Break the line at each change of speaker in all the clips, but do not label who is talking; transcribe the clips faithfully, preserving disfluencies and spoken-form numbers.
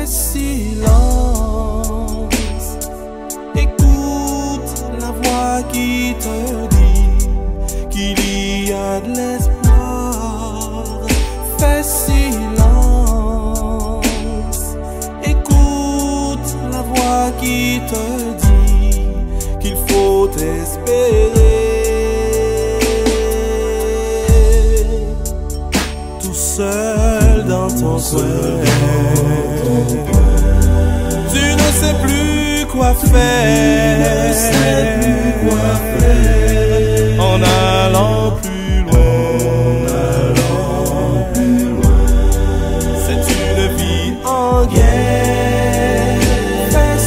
fais silence. Écoute la voix qui te dit qu'il y a de l'espoir. Fais silence. Écoute la voix qui te dit qu'il faut espérer. Tout seul dans ton coin, tu ne sais plus quoi faire, en allant plus loin, c'est une vie en guerre. Fais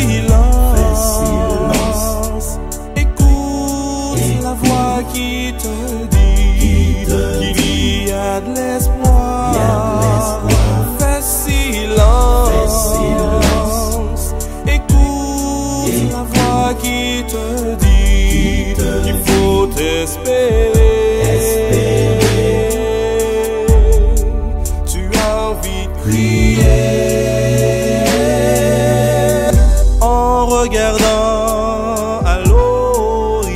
silence, écoute la voix qui te dit qu'il y a de l'espoir. Fais silence, écoute la voix qui te dit qu'il faut espérer. Tu as envie de crier en regardant à l'horizon.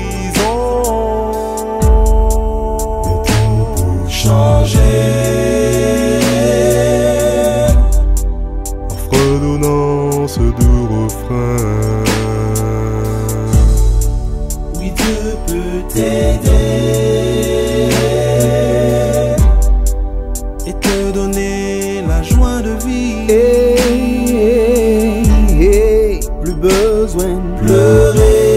Le temps peut changer en fredonnant ce doux refrain. Oui, Dieu peut t'aider et te donner la joie de vivre. Hey, hey, hey, plus besoin de pleurer.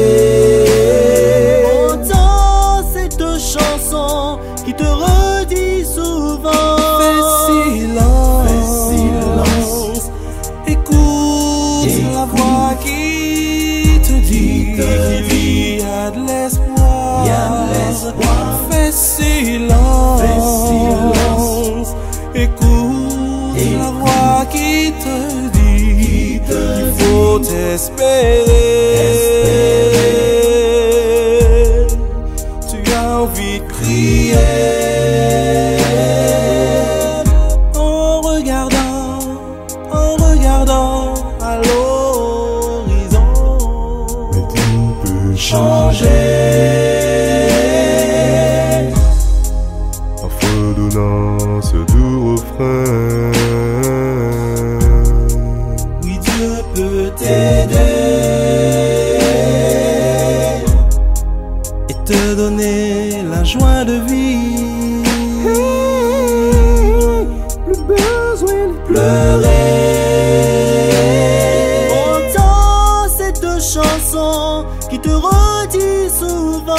Entends cette chanson qui te redit souvent. Fais silence, Fais silence. Écoute Écoute la voix qui te dit qu'il y a de l'espoir. Fais silence, silence. Écoute Écoute la voix qui te dit qu'il faut espérer. espérer. Tu as envie de crier en regardant, en regardant à l'horizon. Mais tout peut changer en fredonnant ce doux refrain. Oui, Dieu peut t'aider et te donner la joie de vivre. Hey, plus besoin de pleurer. Entends cette chanson qui te redit souvent.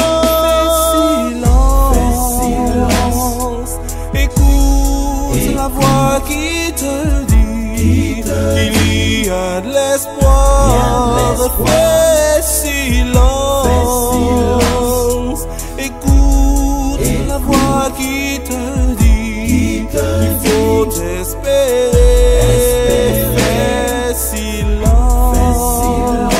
Fais silence, écoute écoute la voix qui te dit qu'il y a de l'espoir. Fais silence, écoute et la voix qui te dit qu'il faut espérer. Fais silence,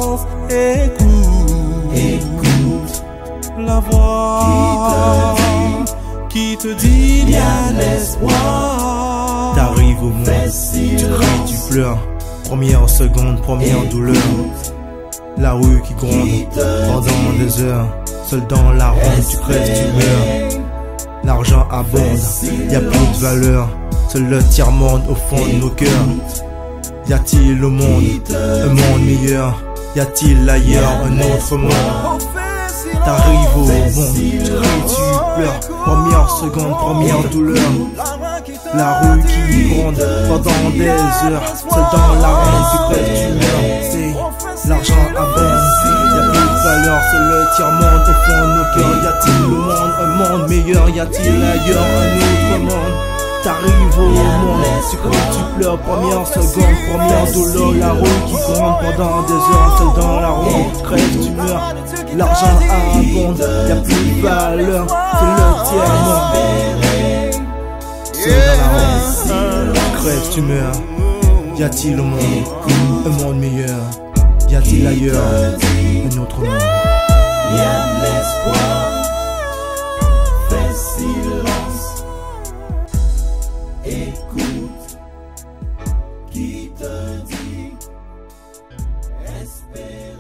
écoute, écoute la voix qui te dit qu'il y a de l'espoir.
T'arrives au monde, tu cries, tu pleures. Première seconde, première douleur. La rue qui gronde pendant des heures. Seul dans la ronde, tu crèves, tu meurs. L'argent abonde, y a plus de valeur. Seul le tiers-monde au fond de nos cœurs. Y a-t-il au monde un monde meilleur? Y a-t-il ailleurs un autre monde? T'arrives au monde, tu cries, tu pleures. Première seconde, première douleur. La rue qui gronde pendant des heures. Seul dans la ronde, tu crèves, tu meurs. C'est l'argent abonde, y'a plus de valeur. C'est le tiers-monde au fond de nos cœurs. Y a-t-il au monde un monde meilleur? Y a-t-il ailleurs un autre monde? T'arrives au monde, tu cries, tu pleures. Première seconde, première douleur. La rue qui gronde pendant des heures. Seul dans la ronde, tu crèves, tu meurs. L'argent abonde, y'a plus de valeur. C'est le tiers-monde. Seul dans la ronde, tu crèves, tu meurs. Y a-t-il au monde un monde meilleur? Y a-t-il ailleurs un autre monde?
Y a de l'espoir. Fais silence, écoute qui te dit espère.